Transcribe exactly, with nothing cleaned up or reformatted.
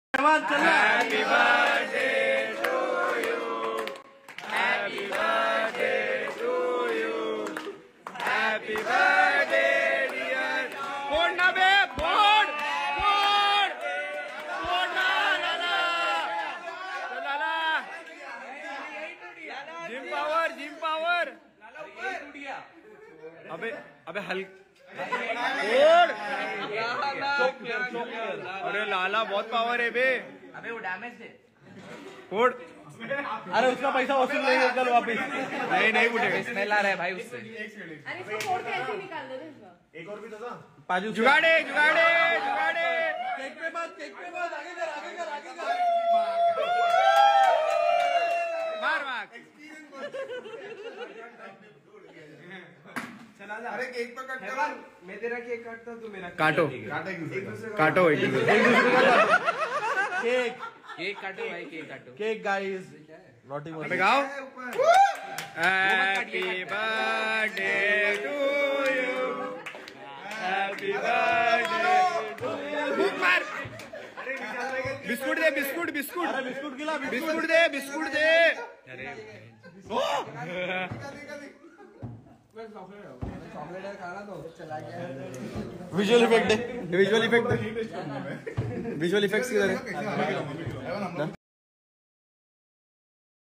Happy birthday to you. Happy birthday to you. Happy birthday dear. Board na be board. Board. Board na lala. Lala. Gym power. Gym power. अबे अबे हल अरे लाला बहुत power है बे। अबे वो damage है। फोड़। अरे उसका पैसा वसूल नहीं है, कल वापिस नहीं नहीं उठेगा। स्मेल आ रहा है भाई उससे। अरे इसको फोड़ के ऐसे निकाल दे इसका। एक और भी तो था पाजू। जुगाड़े जुगाड़े जुगाड़े। केक पे बात केक पे बात आगे कर आगे कर आगे कर। मार मार। अरे केक पे कट कर। मैं तेरा केक काटता तू मेरा काटो काटो एक दूसरे केक केक काटो भाई केक काटो। केक गाइस नॉटी अबे गाओ। Happy birthday to you. Happy birthday to you. मार। बिस्कुट दे बिस्कुट बिस्कुट। अरे बिस्कुट गिला बिस्कुट दे बिस्कुट दे। अरे चॉकलेट खाना तो चला गया। विजुअल इफेक्ट दे विजुअल इफेक्ट विजुअल इफेक्ट्स किधर है?